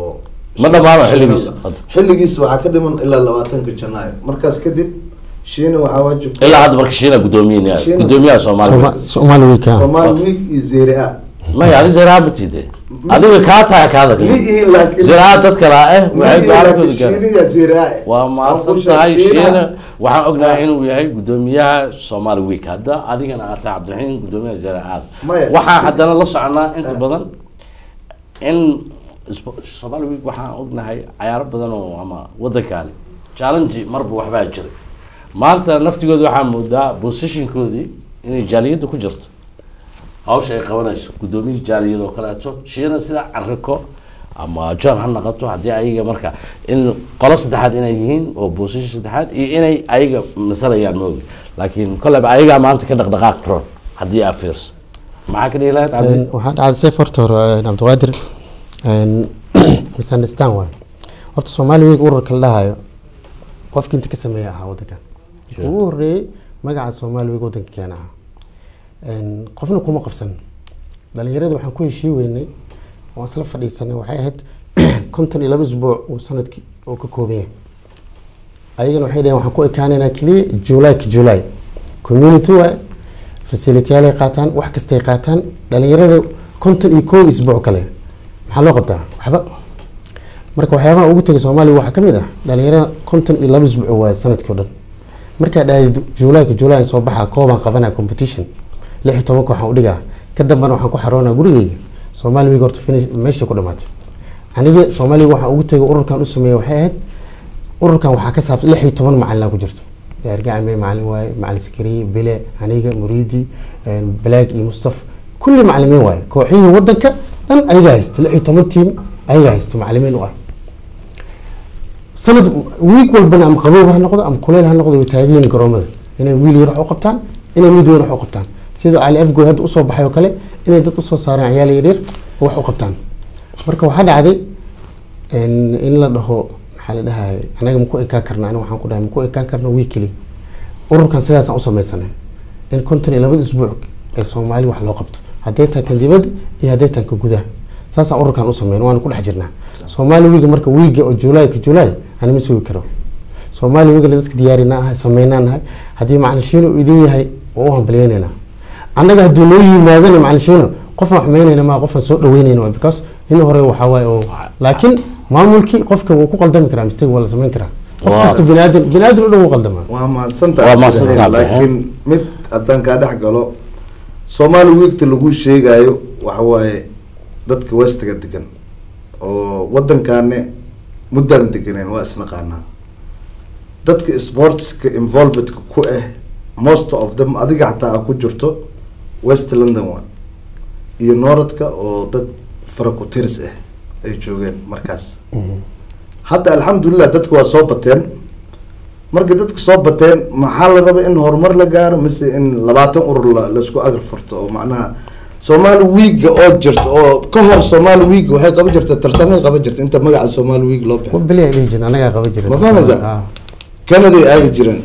ما دام حلقيس حلقيس وعكده من إلا لواتن كجناي مركز كذب شينا وحواجب إلا هذا مركز شينا قدومين يعني قدومية سومال سومال ويك سومال ويك زيرة ما يعني زيرة بتيجي هذا كاتها كذا ليه لكن زيرة تذكرها إيه لكن شينا زيرة وما صرت هاي شينا waxaan ognahay inuu yahay gudoomiyaha Soomaali week hadda adigana aad Cabdiraxiin gudoomiyaha Serie A waxaan hadana la soconaa inta badan in Soomaali week waxaan ognahay ciyaar badan oo ama wadankan challenge marba waxba jiray maanta naftigooda waxaan moodaa positionkoodii inay jaaliyada ku jirto hawsha ay qabanayso gudoomiyaha jaaliyada oo kale ato sheena sida carriko ama John han naqato hadii ayaga marka in qolo saddexaad inay yihiin oo position saddexaad iyo inay ayaga masalayaan moogi laakiin kale ayaga maanta ka dhaqdhaqaaq pro hadii aad fiirso maxaa ka dhilayd abdi waxaan aad say fortor Abdi Qaadir een misunderstand waan horta Soomaaliya week ururka la hayo qofka inta ka sameeyaa ah wadanka ugu horeey magaca Soomaaliya week wadanka keenaa een qofna kuma qabsan dhalinyarada waxaan ku heshiiyay weynay وصل فريسنا وحيد كنت إلى أسبوع وسنة وك كوبية أيضا وحيدا وحكوا كان أنا كلي جولاي كجولاي كوميونيتي فاسيليتي على قاتان وحكستي قاتان لأن يرد كنت يكون أسبوع كله محلو قبضة وحبا مركو حيوان وقلت لي سومالي وحكم ده لأن يرد كنت إلى أسبوع وسنة كودن مركا ده جولاي كجولاي صباحا كوبا قبنا كومبيتيشن لحي توقع حوليها كده بنا وحكوا حرونا قولي Soomaali way gorto finish meesha ku dhamaatay aniga Soomaali waxa ugu tagay ururkan u sameeyay waxay ahayd ururkan waxa ka saabsan lix iyo toban macallin ku jirto gaargaamay macallin waay macallin Sakari Bile aniga Muriidi Black iyo Mustafa kulli macallimiin waay kooxihii wadanka dhan ayaga haysto lix iyo toban team ayaga haysto macallimiin u ah sanad week walbana am qabow ha noqdo am kuleel ha noqdo way taageen garoomada inay wiil yar wax u qabtaan inay mid weyn wax u qabtaan sida Ali Afgo hadda u soo baxay oo kale inay dad u soo saaraan ciyaal yar yar wax u qabtaan marka waxa dhacday in in la dhaho waxa la dhahay anaga ma ku ekaa karnaa aniga waxaan ku dhahay ma ku ekaa karnaa weekly ururkan sidaas aan u sameeysanay in konton iyo laba isbuuc ee Soomaali wax loo qabto haday taa kan dibadda iyo haday taa ka gudaha saas aan ururkan u sameeyno waan ku dhex jirnaa Soomaali week marka week oo July ka July ana ma soo karo Soomaali week dadka diyaarinaha sameeynaa hadii macalin uu idin yahay oo hambalyeynayna annaga haduu loo yimaadana macalin qof wax meeynayna ma qof soo dhaweynayna because in hore waxa waay oo laakiin maamulkii qofka uu ku qaldami karaa mistake wala sameyn karaa qof kasta binaadin binaadin u dhaw qaldama waa ma santa laakiin mid adan ka dhax galo Soomaali weekta lagu sheegayo waxa waay dadka westaga degan oo wadankaane muddan deganeen waa isna qaanaa dadka sports ka involved ku ah most of them adiga xataa ku jirto West London waa iyo Northka oo dad fara ku tiris ah ay joogeen markaas hadda alxamdulilah dadka waa soo bateen marka dadka soo bateen maxaa la raba in horumar la gaaro mise in labaatan urur laisku agar furto oo macnaha Somali Week oo jirto oo ka hor Somali Week waxay qaban jirtay tartamay qaban jirtay inta magaca Somali Week loo bixin bilaa leeyahay anaga qaban jiray ma fahamsa Canada ay jireen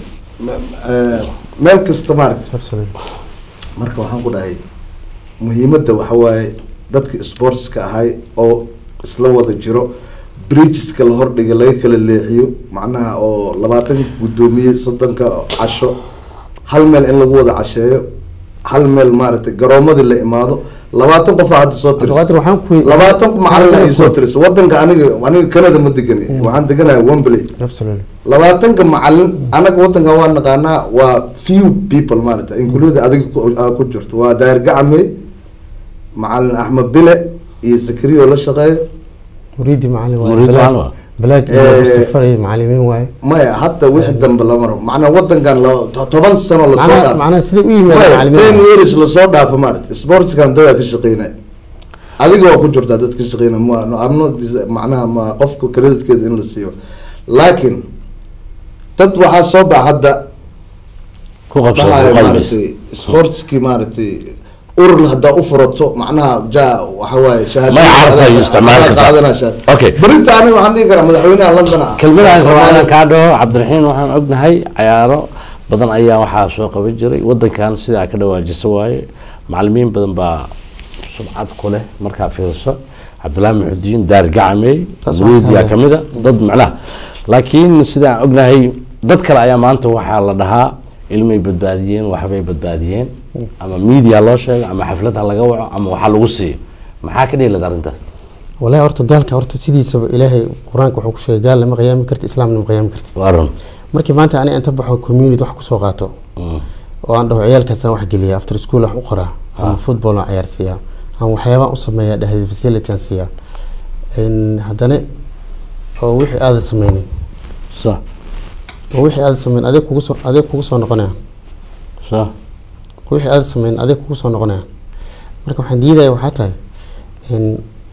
meel kasta maartay marka waxaan ku dhahay muhiimadda waxa waaye dadka sportska ahay oo isla wada jiro bridgeska la hordhigay laga kala leexiyo macnaha oo labaatan gudoomiye soddonka casho hal meel in lagu wada casheeyo hal meel maaragtay garoomadii la imaado labaatan qof hadda soo tirisay labaatan macallin ay soo tirisay wadanka aniga aniga Canada ma degani waxaan deganahay Wembley labaatanka macallin anaga wadanka waan naqaanaa waa few people maaragtay include adiga ku jirto waa daayir gacme macallin Axmed Bile iyo Zakariya la shaqeeyo مريدي معلم مريد معلم بلاك مستفري معلمين واي ما حتى واحد دم بلا مره معنا ودن كان لو طبعا سنه ولا صودا معنا سيدي وي معلمين تين يرس لا صودا فمارت سبورتس كان دada ka shaqeynay adiga waa ku jirtaa dad ka shaqeynay ma amno macnaha ma qofku creditkeeda in la siiyo laakiin dad waxa soo baa hadda ku qabsada qalbis sportski maartay urur hada u furato macnaha jaa waxa waaye shahaado ma yarfay isticmaalka qaadana shahaado okay barinta aniga waxaan dhigi karaa madaxweynaha London kelmadaha rawaana ka dhaw Cabdiraxiin waxaan ognahay ciyaaro badan ayaa waxa soo qaban jiray wadankan sida ka dhawaajisa waaye macallimiin badan baa sumcad ku leh marka fiirso Cabdullaahi Muxudiin daar gacmay Muuridiya kamida dad macnaha laakiin sida ognahay dad kale ayaa maanta waxa la dhahaa ilmay badbaadiyeen waxbay badbaadiyeen ama media loo sheego ama xaflad laga waco ama waxa lagu siiyo maxaa ka dheelad arintaas والله horta gaalka horta sidiisa ilaahay quraanka wuxuu ku sheegay gaal lama qiyaami karti islaamna ma qiyaami karti waaran markii maanta ani inta baxo community wax ku soo qaato oo aan dhaho ciyaalkaas wax geliya after school wax u qoraa ama football oo ciyaarsiya aan waxyaabo u sameeyaa dhahay facility aan siiya in hadana oo wixii aad sameeyay صح oo wixii aad sameeyay adeeg kugu soo adeeg kugu soo noqonaya صح wixii aad sameeyay adeeg kugu soo noqonaya marka waxaan diiday waxa tahay in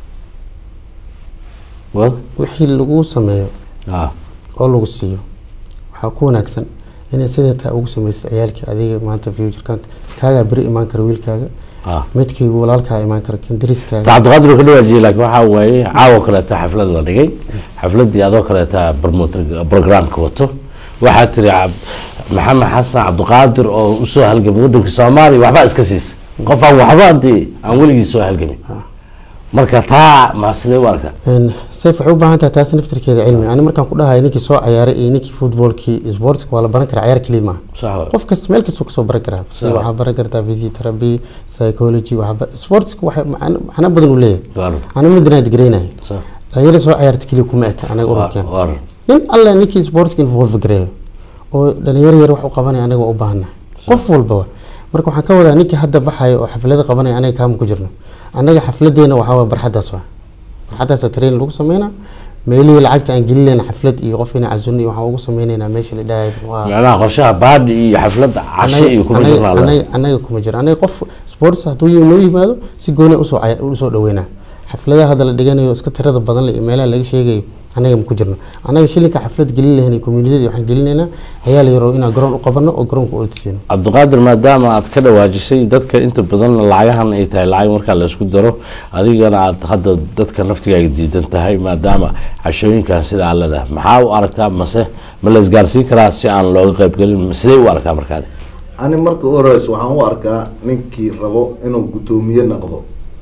wixii lagu sameeyo ah oo lagu siiyo waxa ku wanaagsan in sidoo taa ugu sameeyay ciyaalkii adiga maanta future kan kaaga bari iman karo wiilkaaga ah midkii walaalka iman karo kan dariskaaga Cabdiqaadir ka dhawaajiyay laakiin waxa waaye caawa kale ta xaflad la dhigay xafladii adoo kale ta barnaamijka wato waxa tiri Maxamed Xasan Cabdiqaadir oo u soo halgamay wadanka Soomaaliya waxba iska siis qof aan waxba hadii aan waligiis soo halgamay marka taa ma sidee u aragtaa in sayf wuxuu baahan tahay taas naftirkeeda cilmi ani markaan ku dhahay ninkii soo ciyaaray iyo ninkii footballkii sportska wala baran kara ciyaar kaliya ma qof kasta meel kasta ku soo baran kara sida waxa baran kartaa physiotherapy psychology waxa sportska waxa macna badan u leeyahay ana midna digreenay ayay soo ciyaarta kaliya kuma eka anaga ururkan nin alla ninkii sportska involve gareeyo oo dhalinyaro yar wax u qabanay anaga u baahna qof walba marka waxaan ka wadaa ninkii hadda baxay oo xaflada qabanay anaga kaam ku jirno anaga xafladeena waxa waa barxadaas waa barxadaas tareen lagu sameeyna meelii lacagta aan gelin xaflad iyo qof ina cazuni waxa ugu sameeynaa meesha la dhaay waa macnaha qorshaha baad iyo xaflada casho iyo kuma jirnaa anaga anaga kuma jira anaga qof sports haduu noo yimaado si gooni u soo u soo dhaweena xafladaha hadda la dhiganayo iska tirada badan la meelaha laga sheegay anaga ma ku jirno anaga shilinka xaflad gelin lahayn community waxaan gelinaynaa ayaa la yaro ina garoon u qabano oo garoonka u tusino Cabdiqaadir maadaama aad ka dhawaajisay dadka inta badan lacagahan ay tahay lacag marka la isku daro adigana aad hadda dadka naftigaaga diidan tahay maadaama cashooyinka sida allada maxaa u aragtaa mase ma la isgaarsiin karaa si aan looga qayb galin sidee u aragtaa markaad ani marka horeys waxaan u arkaa ninkii rabo inuu gudoomiye noqdo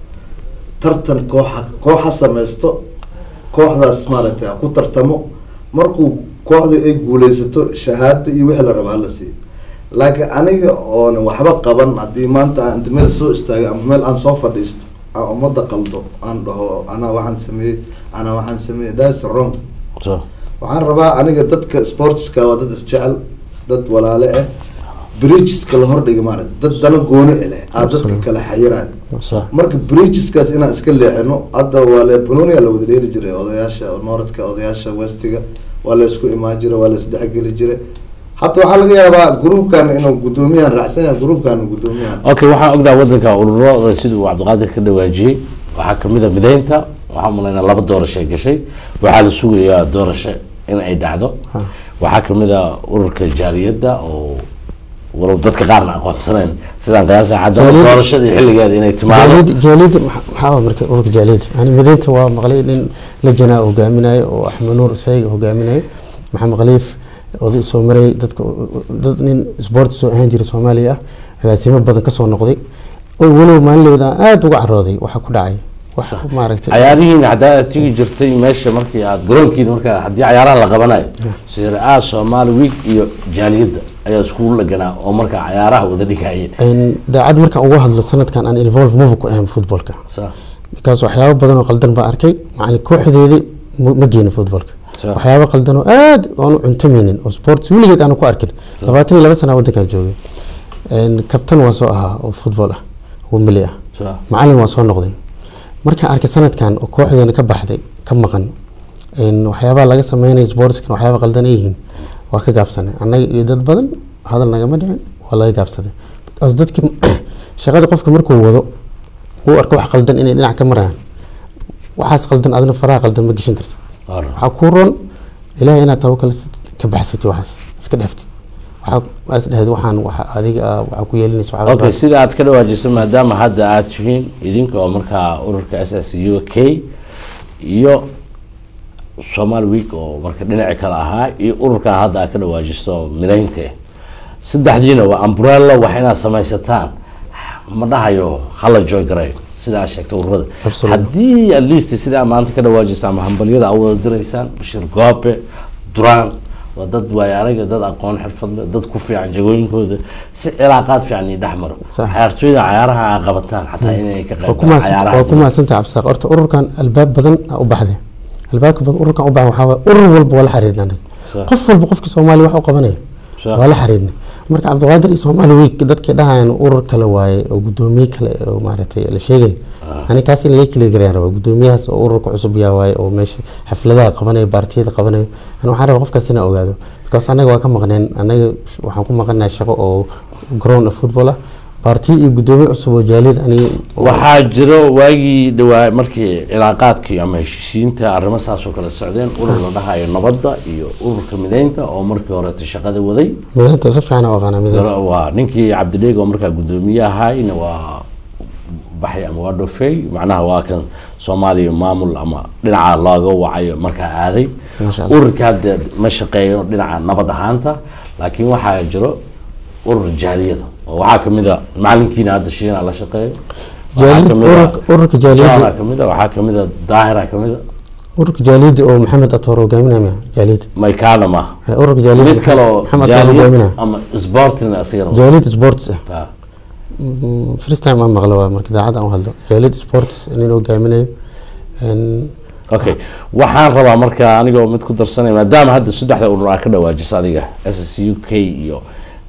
tartan kooxa kooxa sameysto kooxdaas maaragtay ku tartamo markuu kooxdu ay guuleysato shahaado iyo wixii la rabaa la siiyo laakiin aniga oo waxba qaban hadii maanta aan meel soo istaagay ama meel aan soo fadhiisto aan umada qaldo aan dhaho ana waxaan sameeyay ana waxaan sameeyay that's wrong so waxaan rabaa aniga dadka sportska waa dad isjecel dad walaale ah bridgeska la hordhigay maaragtay dad dana gooni leh aad dadka kala xayiraan marka bridgeskaas inaan iska leexino hadda waa la Polonia la wada dheeli jiray odayaasha Northka odayaasha Westga waa la isku imaan jiray waa la isdhexgeli jiray hatta waxa laga yaabaa groupkan inuu gudoomiyahan raacsan yahay groupkan gudoomiyahan okay waxaan ogdaa wadanka ururada sida uu Cabdiqaadir ka dhawaajiyay waxa kamid ah mideynta waxaan malaynaa laba doorasho ay gashay waxaa la sugayaa doorasho in ay dhacdo waxaa kamid ah ururka jaaliyadda oo walow dadka qaarna aqoonsaneen sidaan qiyaasa hadda doorashadii xilligeeda inay timaado jaaliyadda maxaa marka ururka jaaliyadda yani mideynta waa maqlay in la janaa hogaaminayo oo Axmed Nuur Sayga hogaaminayo maxamed khaliif oday soo maray dadka dad nin sport soo ahaan jiray Soomaaliya agaasimo badan ka soo noqday oo walow maalinleyda aad uga carooday waxa ku dhacay wax ma aragtay ciyaarihiin hadda tigi jirtay meesha markii aad garoonkiina marka hadii ciyaaraha la qabanayo Serie A Soomaali week iyo jaaliyadda ayaa isku laganaa oo marka ciyaaraha wada dhigayeen in daacad marka ugu hadlo sanadkan aan involve move ku ahaan footballka sax because waxyaabo badan oo qaldan baa arkay macallin kooxdeedii ma geeyna footballka waxyaabo qaldan oo aad aan cuntameenin oo sports wiligeed aan ku arkin labaatan iyo laba sano wadanka joogay in captain waa soo ahaa oo football ah oo mili ah macallin waa soo noqday marka arkay sanadkan oo kooxdeena ka baxday ka maqan in waxyaabo laga sameeyay sports kan waxyaabo qaldan yihiin waa ka gaabsanay anaga iyo dad badan hadal naga ma dhicin waa laga gaabsaday as dadkii shaqada qofka markuu wado uu arko wax qaldan inay dhinac ka maraan waxaas qaldan adna faraha qaldan ma gashan kartid waxa ku roon ilaahay inaad tawakkal ka baxsatay waxaas iska dhaftid waxa is dhahayd waxaan waxa adiga waxa ku yeelinayso waxa okay sida aad ka dhawaajisay maadaama hadda aad tihiin idinka oo marka ururka S S U K iyo Somali week oo marka dhinaca kala ahaa iyo ururka hadda ka dhawaajiso mideynta saddexdiina waa umbrella waxayna samaysataan ma dhahayo hala joy garay sida sheegtay ururada hadii at least sida maanta ka dhawaajisa ama hambaliyada awada diraysaan bashir goobe duraan wadad way araga dad aqoon xirfad dad ku fiican jagooyinkooda si cilaaqaad fiican ay dhaxmaro ciyaartooyda ciyaaraha ay qabataan xataa inay ka qayb qaataan ciyaaraha waa kuma santa absaaq horta ururkan albaab badan u baxday albaabka badan ururkan u baxay waxa urur walba wala xiriirnaa qof walba qofka Soomaali wax u qabanay wala xiriirnaa marka Cabdiqaadir iyo Somali week dadka dhahayan urur kale waaye oo gudoomiye kale oo maaragtay la sheegay ani kaas in la kala gareeyay rabo gudoomiyahaas oo ururka cusub yaa waaye oo meesha xafladaha qabanay baartiyada qabanay ana waxaan rabaa qofkaas inuu ogaado because anaga waa ka maqneen anaga waxaan ku maqnaa shaqo oo ground football baarti iyo gudoomiye cusub oo jaaliyad ani waxaa jiro waagi dhawaa markii cilaaqaadkii ama heshiisiinta arrimo saas oo kala socdeen urur la dhahayo nabadda iyo ururka mideynta oo markii hore shaqada waday mideynta si fiican oo qana mideynta waa ninkii Cabdideeg oo markaa gudoomiye ahaayna waa baxay ama waa dhofay macnaha waa kan Soomaaliya maamul ama dhinaca looga wacayo markaa aaday ururka hadda ma shaqeeyo dhinaca nabad ahaanta laakiin waxaa jiro urur jaaliyada waxaa kamid ah macalinkiina hadda shiina la shaqeeyo jaaliyad ururka jaaliyada kamid ah waxaa kamid ah daahira kamid ah ururka jaaliyada oo Maxamed Atoro hogaaminaya jaaliyad may kaana ma ururka jaaliyada mid kale Maxamed Atoro hogaaminaya ama sportina asigana jaaliyad sports ah first time aan maqlo marka daacad aan hadlo jaaliyad sports inuu hogaaminayo okay waxaan rabaa marka aniga mid ku darsanay maadaama hadda saddexda urur ka dhawaajis adiga S S U K iyo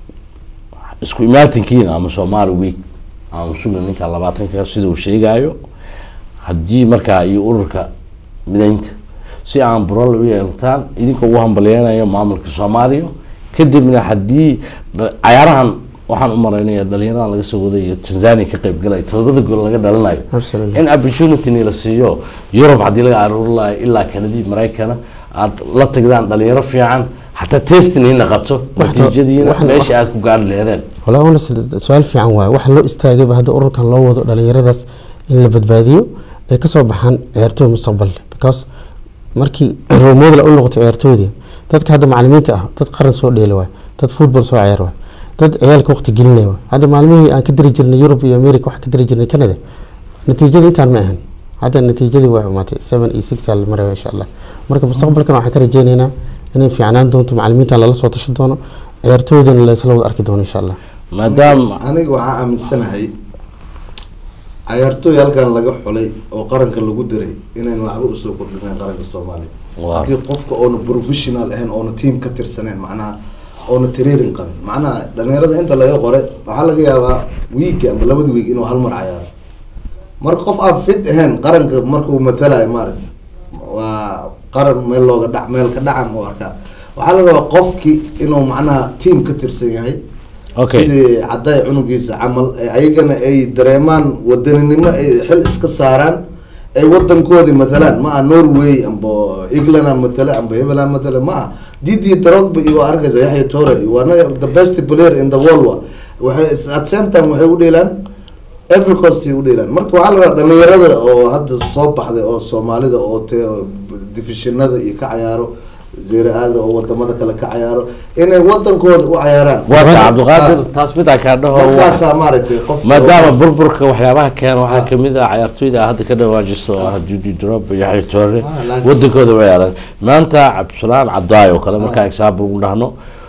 isku imaatinkiina ama Somali week aan sugan ninka labaatanka sida uu sheegayo hadii marka iyo ururka mideynta si aan burol u yeeltaan idinka ugu hambalyeeynaayo maamulka Soomaaliya kadibna hadii ciyaarahan waxaan u maraynaya dhalinyarada laga soo waday Tanzania ka qayb galay todoba gool laga dhalanayo in opportunity la siiyo Europe hadii laga aruurlayo ilaa Canada Mareykanka aad la tagdaan dhalinyaro fiican حتى تيستني نقطه نتيجة ماشي عاد كقال لهذا ولا هو سؤال في عن واحد واحد لو استاجب هذا أورك كان لو وضع ليردس اللي بدباديو كسب بحن عيرتوه مستقبل because مركي الرموز اللي أقول لغة عيرتوه دي تد هذا معلمين تأه تد قرن سوق ديلوه تد فوتبول سوق عيروه تد عيالك وقت جيلنا هذا معلمين أنا كدر يجرني يوروب أمريكا واحد كدر يجرني كندا النتيجة دي تان معهن هذا النتيجة دي واحد ماتي سبعة إي ستة المرة إن شاء الله مركب مستقبل كانوا حكر جينا إن في عنان دونتم معلمين على الله صوت الشدونه عيرتودن اللي سلوا أركضون إن شاء الله. ما دام أنا جوعان من السنة هاي عيرتو يلقى لقى حلي وقارن كل جودري إن نلعب أسلوب كلنا قارن الصومالي. هذه قفك أون بروفيشنال هن أون تيم كتير سنين معناها أون تريرين قارن معناها لأن يرد أنت لا يقرأ وحلا جيابا ويك أم لا بد ويك إنه هالمر عيار. مركف أفيد هن قارن مركو مثلا إمارة و قرن ميل لوجا دع ميل كدعم واركا وحالا لو قفكي إنه معناها تيم كتير سيئة أوكي سيدي عداي عنقيس عمل أيجنا أي دريمان ودني ما حل إسكساران ay wadankoodi مثلا ما نوروي أمبو إنجلنا مثلا أمبو هبلا مثلا ما ديدي دروغبا iyo arkaysa Yahya Toure waa the best player in the world waxay at same time waxay u dheelaan every cost u dheelaan marka waxa la dhalinyarada oo hadda soo baxday oo Soomaalida oo divisionada iyo ka ciyaaro زيراد أو ودمada kale ka ciyaaro inay wadankooda u ciyaaraan waa Cabdiqaadir taas mid ka dhaho markaas maaratay qof maadaama burburka waxyaabaha keen waxa kamid ah ciyaartoyda hadda ka dhawaajiso Didi Drop iyo Yahya Toure wadankooda way ciyaaraan maanta Cabdisalaam Cabdaay oo kale marka example u dhahno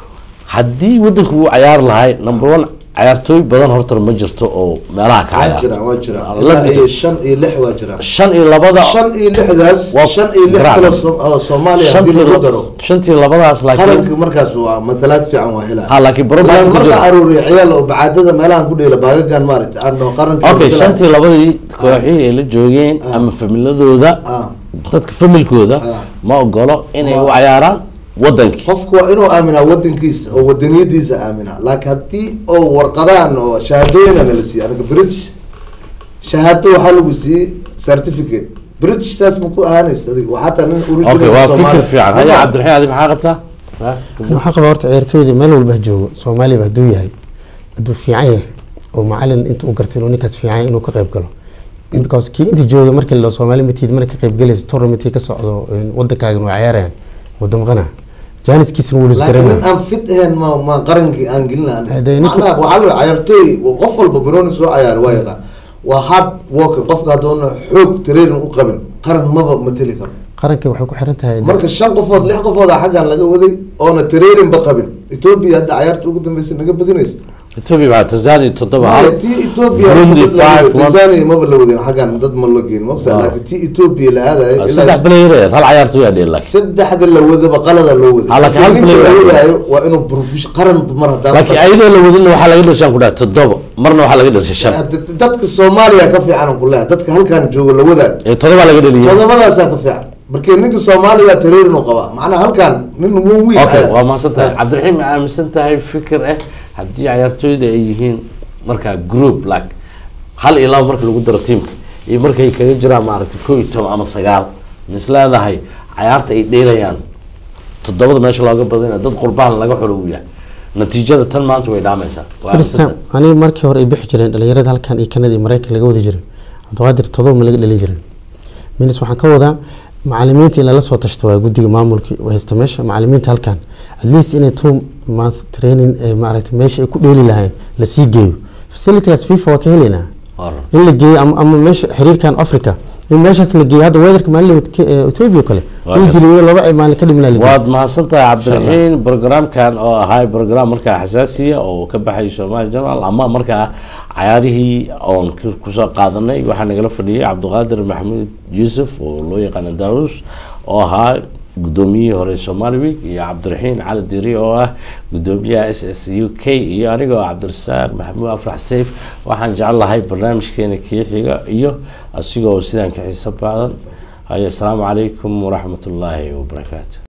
hadii wadanku uu ciyaar lahay number one ciyaartoy badan horta ma jirto oo meelaha ka ciyaara waa jira waa jira shan iyo lix waa jira shan iyo labada shan iyo lixdaas shan iyo lix kala Soomaaliya hadii lagu daro shan iyo labadaas laakiin qaranka markaas waa matalaad fiican waa helaa ha laakiin problem ku jira aruuri ciyaal oo bacaadada meelaha ku dheela baagagan maartay aadno qaranka okay shan iyo labadii kooxii ay la joogeen ama familiadooda dadka familkooda ma ogolo inay u ciyaaraan ودنك qofku waa inuu aamina wadankiisa oo wadaniyadiisa aamina laakiin hadii oo warqadaan oo shahaadooyin la siiyay aniga British shahaado waxa lagu siiyay certificate British taas ma ku ahaanaysa adiga waxa tan original okay waa fikir fiican haya Cabdiraxiin adiga maxaa qabtaa waxa qaba horta ciyaartooyda meel walba joogo Soomaaliya haduu yahay haduu fiican yahay oo macallin inta uu gartay inuu ninkaas fiican inuu ka qayb galo because kii inta jooga markii la Soomaaliya matiid marka ka qayb galayso tournament ka socdo wadankaaga oo ciyaarayaan wadamqana جانس كيس نقول سكرنا لكن أم فتهن ما ما قرن عن قلنا أنا وعلى عيرتي وقفل ببروني سو عيار وايضا وحاب ووك قف قادون حب ترير وقبل قرن ما بمثلك قرن كي وحكوا حرتها مركز الشن قفوض لح قفوض حاجة لقى وذي أنا ترير بقبل إثيوبيا هذا عيرت وقدم بس نجيب بدينيس إثيوبيا بعد تزاني تطبع تي إثيوبيا تزاني ما بلودين حاجة ضد ملقين وقت لكن تي إثيوبيا لهذا سدح بلايرات هل عيرتو يعني لك سدح حد اللي وذا بقلد اللي وذا على كهل بلايرات وإنه بروفيش قرن بمرة دام لكن أيضا اللي وذا إنه حلا قدر شان كلها تطبع مرنا حلا قدر شان دتك الصوماليا كفي عنهم كلها دتك هل كان جو اللي وذا تطبع على قدر تطبع على ساكفي عنه markii ninka Soomaaliya tareer inuu qaba macna halkan nin uu wiil okay waa ma santahay Cabdiraxiin ma aaminsantahay fikir ah hadii ciyaartoyda ay yihiin marka group like hal ilaa marka lagu daro teamka iyo markay kaga jiraan maaragtay koob iyo toban ama sagaal mislaadahay ciyaarta ay dheelayaan todobada meesha looga badana dad qurbaan laga xuluwiya natiijada tan maanta way dhaamaysaa waa ani markii hore ay bixi jireen dhalinyarada halkan iyo Kanada iyo Mareykanka laga wada jiray Cabdiqaadir todoba ma laga dhalin jiray minis waxaan ka wadaa macallimiinta in la soo tashto waa guddiga maamulka waysta meesha macallimiinta halkan at least inay tuu ma training ee maaragtay meesha ay ku dheeli lahayn la sii geeyo facilities FIFA waa ka helayna in la geeyo ama meesha xiriirkan Afrika in meeshaas la geeyo hadda weerarka maalinta Ethiopia kale uu jilay laba ay maalin ka dhimnaa liga waad mahadsantahay Cabdiraxiin barnaamijkan oo ahay barnaamij markaa xasaasiya oo ka baxay Soomaali Journal ama markaa ciyaarihii oon ku soo qaadanay waxa nagala fadhiyay Cabdiqaadir Maxamuud Yuusuf oo loo yaqaan Daawus oo ahaa gudoomiye hore Somali Week iyo Cabdiraxiin Cali Diiri oo ah gudoomiyaha S S U K iyo anigoo Cabdirasaaq Maxamuud Afrax Sayf waxaan jecelahay barnaamijkeena kii xiga iyo asigoo sidaan ka xisaab baadan. Assalamu alaykum wa rahmatullahi wa barakatuh.